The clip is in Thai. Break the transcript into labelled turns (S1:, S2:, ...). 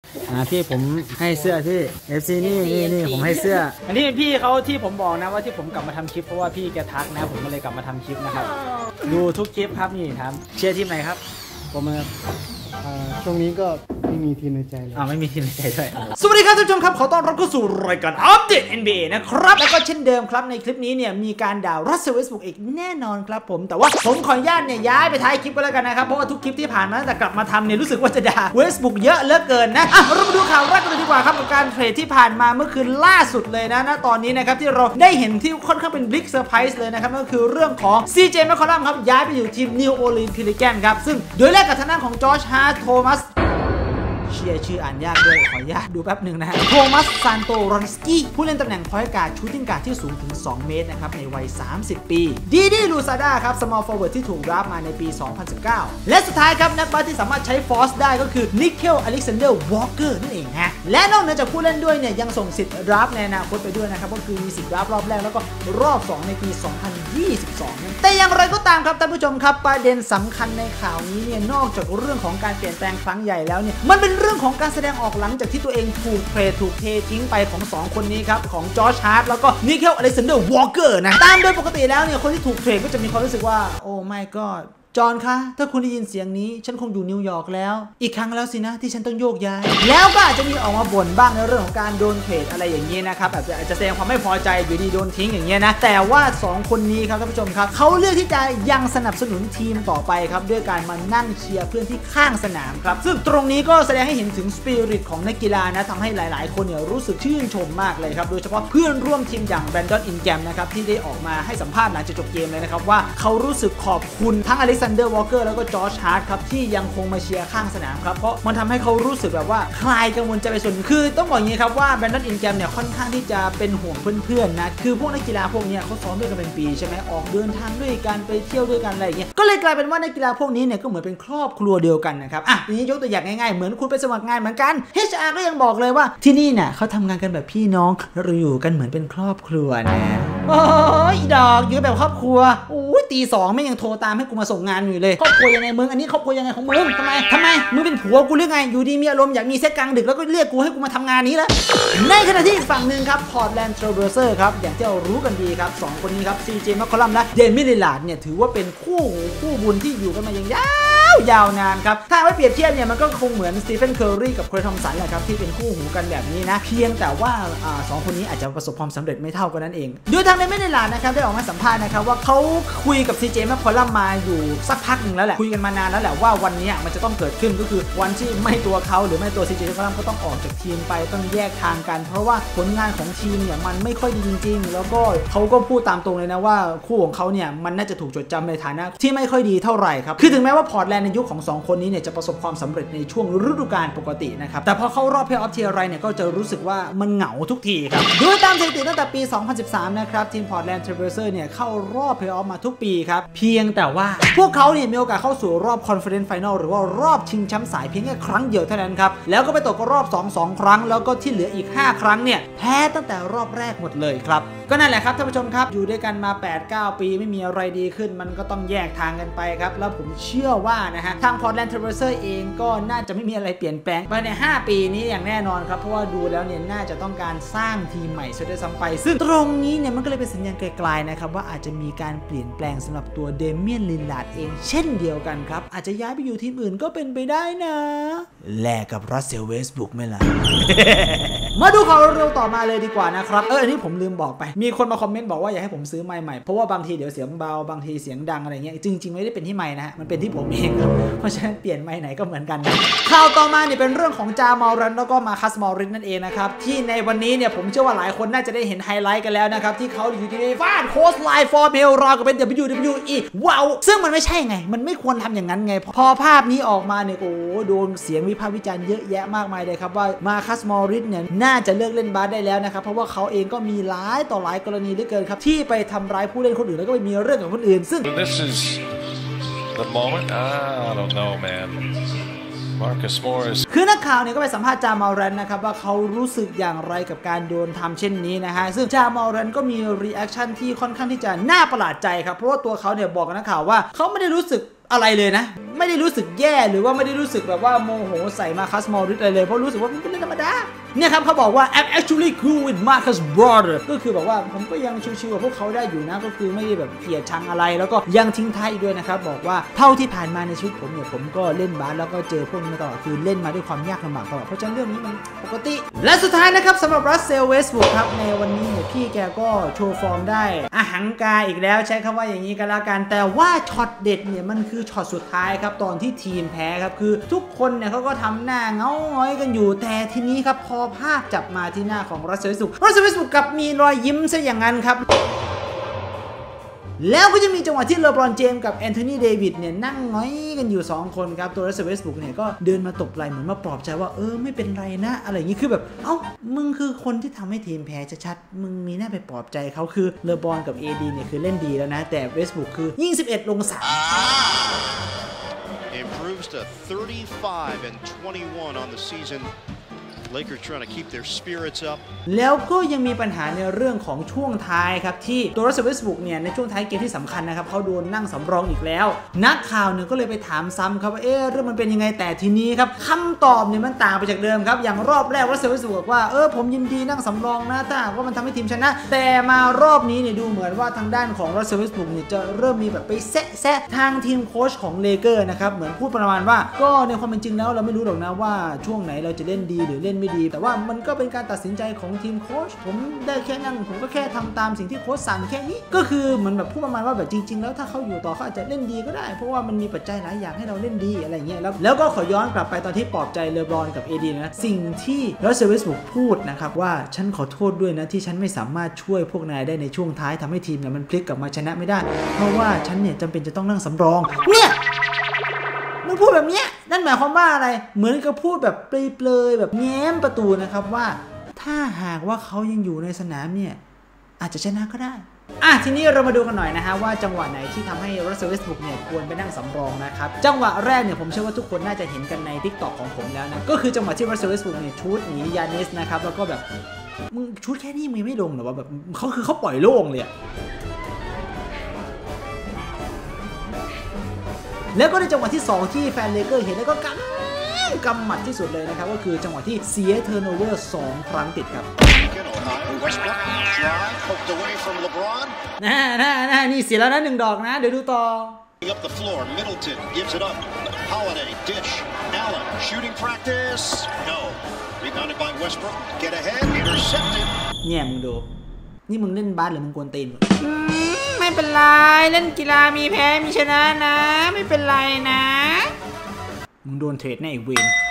S1: พี่ผมให้เสื้อพี่ FC นี่ผมให้เสื้ออันนี้พี่เขาที่ผมบอกนะว่าที่ผมกลับมาทำคลิปเพราะว่าพี่แกทักนะผมก็เลยกลับมาทำคลิปนะครับดูทุกคลิปครับนี่ครับเชียร์ทีมไหนครับผม
S2: ช่วงนี้ก็ไม่มีทีมในใจเลย
S1: ไม่มีทีมในใจด้วยสวัสดีครับท่านผู้ชมครับขอต้อนรับเข้าสู่รายการอัปเดต NBA นะครับแล้วก็เช่นเดิมครับในคลิปนี้เนี่ยมีการด่ารัสเซล เวสต์บรูคอีกแน่นอนครับผมแต่ว่าผมขออนุญาตเนี่ยย้ายไปท้ายคลิปก็แล้วกันนะครับเพราะว่าทุกคลิปที่ผ่านมาตั้งแต่กลับมาทำเนี่ยรู้สึกว่าจะด่าเวสต์บรูคเยอะเหลือเกินนะเรามาดูข่าวแรกกันเลยดีกว่าครับกับการเทรดที่ผ่านมาเมื่อคืนล่าสุดเลยนะตอนนี้นะครับที่เราได้เห็นที่ค่อนข้างเป็นบิ๊กเซอร์ไพรส์เลยนะครับนั่นก็คือเรื่องของ CJ McCollum ครับย้ายไปอยู่ทีม New Orleans Pelicans ครับซึ่งโดยแรกกับทางด้านของจอร์จฮาร์ทโทมัสชื่ออ่านยากด้วยขออนุญาตดูแป๊บหนึ่งนะฮะโทมัสซานโตรอนสกี้ผู้เล่นตำแหน่งพอยต์การ์ดชูตติ้งการ์ดที่สูงถึง2เมตรนะครับในวัย30ปีดีลูซาด้าครับสมอลฟอร์เวิร์ดที่ถูกดราฟมาในปี2019และสุดท้ายครับนักบาสที่สามารถใช้ฟอร์สได้ก็คือนิกเคิลอเล็กซานเดอร์วอลเกอร์นั่นเองฮะและนอกเหนือจากผู้เล่นด้วยเนี่ยยังส่งสิทธิ์ดราฟในอนาคตไปด้วยนะครับก็คือมีสิทธิ์ดราฟรอบแรกแล้วก็รอบ2ในปี2022แต่อย่างไรก็ตามครับท่านผู้ชมครับประเด็นสำคัญในข่าวนี้เนี่ยนอกจากเรื่องของการเปลี่ยนแปลงครั้งใหญ่แล้วเนี่ยมันเป็นเรื่องของการแสดงออกหลังจากที่ตัวเองถูกเทรดถูกเททิ้งไปของ2คนนี้ครับของจอร์จฮาร์ทแล้วก็นิกเคิลอเล็กซานเดอร์วอลเกอร์นะตามโดยปกติแล้วเนี่ยคนที่ถูกเทรดก็จะมีความรู้สึกว่าโอ้ไม่ก็จอห์นคะถ้าคุณได้ยินเสียงนี้ฉันคงอยู่นิวยอร์กแล้วอีกครั้งแล้วสินะที่ฉันต้องโยกย้ายแล้วก็อาจจะมีออกมาบ่นบ้างในเรื่องของการโดนเทรดอะไรอย่างนี้นะครับอาจจะแสดงความไม่พอใจอยู่ดีโดนทิ้งอย่างเงี้ยนะแต่ว่า2คนนี้ครับท่านผู้ชมครับเขาเลือกที่จะยังสนับสนุนทีมต่อไปครับด้วยการมานั่งเชียร์เพื่อนที่ข้างสนามครับซึ่งตรงนี้ก็แสดงให้เห็นถึงสปิริตของนักกีฬานะทำให้หลายๆคนเนี่ยรู้สึกชื่นชมมากเลยครับโดยเฉพาะเพื่อนร่วมทีมอย่างแบรนดอนอินแกรมนะครับที่ได้ออกมาให้สัมภาษณ์หลังจากจบเกมเลยนะครับว่าเขารู้สึกขอบคุณทั้งอเล็กซานเดอร์วอลเกอร์แล้วก็จอร์จฮาร์ทครับที่ยังคงมาเชียร์ข้างสนามครับเพราะมันทำให้เขารู้สึกแบบว่าคลายกังวลใจไปส่วนคือต้องบอกอย่างนี้ครับว่าแบรนดอนอินแกรมเนี่ยค่อนข้างที่จะเป็นห่วงเพื่อนๆนะคือพวกนักกีฬาพวกนี้เขาซ้อมด้วยกันเป็นปีใช่ไหมออกเดินทางด้วยกันไปเที่ยวด้วยกันอะไรอย่างเงี้ยก็เลยกลายเป็นว่านักกีฬาพวกนี้เนี่ยก็เหมือนเป็นครอบครัวเดียวกันนะครับทีนี้ยกตัวอย่างง่ายๆเหมือนคุณไปสมัครงานเหมือนกัน HR ก็ยังบอกเลยว่าที่นี่เนี่ยเขาทำงานกันแบบพี่น้องเราอยู่กันเหมือนเป็นครอบครัวนะโอ้ยดอกอยู่แบบครอบครัวโอ้ยตี2ไม่ยังโทรตามให้กูมาส่งงานอยู่เลยครอบครัวยังไงมึงอันนี้ครอบครัวยังไงของมึงทำไมมึงเป็นผัวกูหรือไงอยู่ดีมีอารมณ์อยากมีเซ็กกลางดึกแล้วก็เรียกกูให้กูมาทำงานนี้แล้วในขณะที่อีกฝั่งหนึ่งครับพอร์ตแลนด์เทรลเบลเซอร์ครับอย่างที่เรารู้กันดีครับ2คนนี้ครับ CJ McCollum และเดมิลลิลาร์ดเนี่ยถือว่าเป็นคู่บุญที่อยู่กันมาอย่างยาวนานครับถ้าไม่เปรียบเทียบเนี่ยมันก็คงเหมือนสตีเฟนเคอร์รีกับเคลย์ทอมสันแหละครับที่เป็นคู่หูกันแบบนี้นะเพียงแต่ว่า2คนนี้อาจจะประสบความสำเร็จไม่เท่ากันนั่นเองโดยทางเดมิลลิลาร์ดนะครับได้ออกมาสัมภาษณ์นะครับว่าเขาคุยกับ CJ McCollum มาอยู่สักพักหนึ่งแล้วแหละคุยกันมานานแล้วแหละว่าวันนี้มันจะต้องเกิดขึ้นก็คือวันที่ไม่ตัวเขาหรือไม่ตัว CJ McCollum ก็ต้องออกจากทีมไปต้องแยกทางกันเพราะว่าผลงานของทีมเนี่ยมันไม่ค่อยดีจริงๆแล้วก็เขาก็พูดตามตรงเลยนะว่าคู่ของเขาเนี่ยมันน่าจะถูกจดจำในฐานะที่ไม่ค่อยดีเท่าไหร่ครับคือถึงแม้ว่าพอร์ตแลนด์ในยุคของ2คนนี้เนี่ยจะประสบความสำเร็จในช่วงฤดูกาลปกตินะครับแต่พอเข้ารอบเพลย์ออฟทีไรเนี่ยก็จะรู้สึกว่ามันเหงาทุกทีครับโดยตามสถิติตั้งแต่ปี2013นะครับทีมพอร์ตแลนด์เทรลเบลเซอร์เนี่ยเข้ารอบเพลย์ออฟมาทุกปีครับเพียงแต่ว่าพวกเขาเนี่ยมีโอกาสเข้าสู่รอบคอนเฟอเรนซ์ไฟนอลหรือว่ารอบชิงแชมป์สายเพียงแค่ครั้งเดียวเท่านั้นครับแล้วก็ไปตกรอบ2 ครั้งแล้วก็ที่เหลืออีก5 ครั้งเนี่ยแพ้ตั้งแต่รอบแรกหมดเลยครับก็นั่นแหละครับท่านผู้ชมครับอยู่ด้วยกันมา 8-9 ปีไม่มีอะไรดีขึ้นมันก็ต้องแยกทางกันไปครับแล้วผมเชื่อว่านะฮะทาง Portland Trailblazers เองก็น่าจะไม่มีอะไรเปลี่ยนแปลงภายใน5 ปีนี้อย่างแน่นอนครับเพราะว่าดูแล้วเนี่ยน่าจะต้องการสร้างทีมใหม่ซะด้วยซ้ำไปซึ่งตรงนี้เนี่ยมันก็เลยเป็นสัญญาณไกลๆนะครับว่าอาจจะมีการเปลี่ยนแปลงสำหรับตัวเดเมียนลิลลาร์ดเองเช่นเดียวกันครับอาจจะย้ายไปอยู่ทีมอื่นก็เป็นไปได้นะแลกกับรัสเซล เวสต์บรูคไหมล่ะ มาดูข่าวเร็วต่อมาเลยดีกว่านะครับอันนี้ผมลืมบอกไปมีคนมาคอมเมนต์บอกว่าอยากให้ผมซื้อไมค์ใหม่เพราะว่าบางทีเดี๋ยวเสียงเบาบางทีเสียงดังอะไรเงี้ยจริงๆไม่ได้เป็นที่ไมค์นะฮะมันเป็นที่ผมเองครับเพราะฉะนั้นเปลี่ยนไมค์ไหนก็เหมือนกันนะข่าวต่อมาเนี่ยเป็นเรื่องของจามอรันแล้วก็มาคัสมอริสนั่นเองนะครับที่ในวันนี้เนี่ยผมเชื่อว่าหลายคนน่าจะได้เห็นไฮไลท์กันแล้วนะครับที่เขาอยู่ที่ฟาดโค้ชไลน์ฟอร์เมลรอกับเป็น WWE ว้าวซึ่งมันไม่ใช่ไงมันไม่ควรทำอย่างนั้นไงพอภาพนี้ออกมาเนี่ยโอ้โดนเสียงวิพากษ์วิจารณ์เยอะแยะมากมายเลยครับว่ามาคัสมอริสเนี่ยน่าจะเลิกเล่นบาสได้แล้วนะครับเพราะว่าเขาเองก็มีหลายต่อหลายกรณีเหลือเกินครับที่ไปทำร้ายผู้เล่นคนอื่นแล้วก็ไปมีเรื่องกับคนอื่นซึ่ง
S3: This is the moment I don't know man Marcus Morris
S1: คือนักข่าวเนี่ยก็ไปสัมภาษณ์จามอรันนะครับว่าเขารู้สึกอย่างไรกับการโดนทำเช่นนี้นะฮะซึ่งจามอรันก็มีรีแอคชั่นที่ค่อนข้างที่จะน่าประหลาดใจครับเพราะว่าตัวเขาเนี่ยบอกกับนักข่าวว่าเขาไม่ได้รู้สึกอะไรเลยนะไม่ได้รู้สึกแย่หรือว่าไม่ได้รู้สึกแบบว่าโมโหใส่มาคัสมอริสอะไรเลยเพราะรู้สึกว่ามันเป็นเรื่องธรรมดาเนี่ยครับเขาบอกว่า I'm actually cool with Marcus brother ก็คือแบบว่าผมก็ยังชิวๆกับพวกเขาได้อยู่นะก็คือไม่ได้แบบเกลียดชังอะไรแล้วก็ยังทิ้งท้ายอีกด้วยนะครับบอกว่าเท่าที่ผ่านมาในชีวิตผมเนี่ยผมก็เล่นบาสแล้วก็เจอพวกนี้มาตลอดคือเล่นมาด้วยความยากลำบากตลอดเพราะฉะนั้นเรื่องนี้มันปกติและสุดท้ายนะครับสำหรับรัสเซล เวสต์บรูคครับในวันนี้เนี่ยพี่แกก็โชว์ฟอร์มได้อาหังกาอีกแล้วใช้คำว่าอย่างนี้กันละกันแต่ว่าช็อตเด็ดเนี่ยมันคือช็อตสุดท้ายครับตอนที่ทีมแพ้ครับคือทุกคนเนี่ยเขาก็ทำหน้าเงาง้อยกันอยู่แต่ทีนี้ครับพอภาพจับมาที่หน้าของรัสเซล เวสต์บรูคกับมีรอยยิ้มซะอย่างนั้นครับแล้วก็จะมีจังหวะที่เลบรอนเจมส์กับแอนโทนีเดวิดเนี่ยนั่งง้อยกันอยู่2คนครับตัวรัสเซล เวสต์บรูคเนี่ยก็เดินมาตบไหล่เหมือนมาปลอบใจว่าไม่เป็นไรนะอะไรอย่างนี้คือแบบมึงคือคนที่ทำให้ทีมแพ้ชัดๆมึงมีหน้าไปปลอบใจเขาคือเลบรอนกับ AD เนี่ยคือเล่นดีแล้วนะแต่เวสต์บรูคคือยิง11ลง3
S4: Improves to 35 and 21 on the season. Lakers trying to keep their spirits up.
S1: แล้วก็ยังมีปัญหาในเรื่องของช่วงท้ายครับที่ตัวรัสเซล เวสต์บรูคเนี่ยในช่วงท้ายเกมที่สำคัญนะครับเขาโดนนั่งสำรองอีกแล้วนักข่าวเนี่ยก็เลยไปถามซ้ำครับว่าเรื่องมันเป็นยังไงแต่ทีนี้ครับคำตอบเนี่ยมันต่างไปจากเดิมครับอย่างรอบแรกรัสเซล เวสต์บรูคบอกว่าผมยินดีนั่งสำรองนะถ้าว่ามันทำให้ทีมชนะแต่มารอบนี้เนี่ยดูเหมือนว่าทางด้านของรัสเซล เวสต์บรูคเนี่ยจะเริ่มมีแบบไปแซะทางทีมโค้ชของเลเกอร์นะครับเหมือนพูดประมาณว่าก็ในความเป็นจริงแล้วเราไม่รู้หรอกนะว่าช่วงไหนเราจะเล่นดีหรือเล่นไม่ดีแต่ว่ามันก็เป็นการตัดสินใจของทีมโค้ชผมได้แค่นั่งผมก็แค่ทำตามสิ่งที่โค้ชสั่งแค่นี้ก็คือเหมือนแบบพูดประมาณว่าแบบจริงๆแล้วถ้าเขาอยู่ต่อเขาอาจจะเล่นดีก็ได้เพราะว่ามันมีปัจจัยหลายอย่างให้เราเล่นดีอะไรเงี้ยแล้วก็ขอย้อนกลับไปตอนที่ปลอบใจเลบรอนกับ AD นะสิ่งที่รัสเซล เวสต์บรูคพูดนะครับว่าฉันขอโทษด้วยนะที่ฉันไม่สามารถช่วยพวกนายได้ในช่วงท้ายทำให้ทีมเนี่ยมันพลิกกลับมาชนะไม่ได้เพราะว่าฉันเนี่ยจำเป็นจะต้องนั่งสำรองเนี่ยมึงพูดแบบนี้นั่นหมายความว่าอะไรเหมือนกับพูดแบบเปลยๆแบบแง้มประตูนะครับว่าถ้าหากว่าเขายังอยู่ในสนามเนี่ยอาจจะชนะก็ได้ทีนี้เรามาดูกันหน่อยนะฮะว่าจังหวะไหนที่ทำให้รัสเซล เวสต์บรูคเนี่ยควรไปนั่งสำรองนะครับจังหวะแรกเนี่ยผมเชื่อว่าทุกคนน่าจะเห็นกันใน TikTok ของผมแล้วนะก็คือจังหวะที่รัสเซล เวสต์บรูคเนี่ยชูตหนียานิสนะครับแล้วก็แบบมึงชูตแค่นี้มึงไม่ลงหรอวะแบบเขาปล่อยโล่งเลยแล้วก็ในจังหวะที่2ที่แฟนเลเกอร์เห็นแล้วก็กำหมัดที่สุดเลยนะครับก็คือจังหวะที่เสียเทิร์นโอเวอร์2 ครั้งติดครับนี่เสียแล้วนะ1 ดอกนะเดี๋ยวดูต่อ
S4: Up the floor, Middleton gives it up. Holiday, dish, Allen, shooting practice. No. Rebounded by Westbrook. Get ahead, intercepted.
S1: เนี่ยมึงดูนี่มึงเล่นบาสหรือมึงกวนตีนไม่เป็นไรเล่นกีฬามีแพ้มีชนะนะไม่เป็นไรนะมึงโดนเทรดแน่ไอ้เวน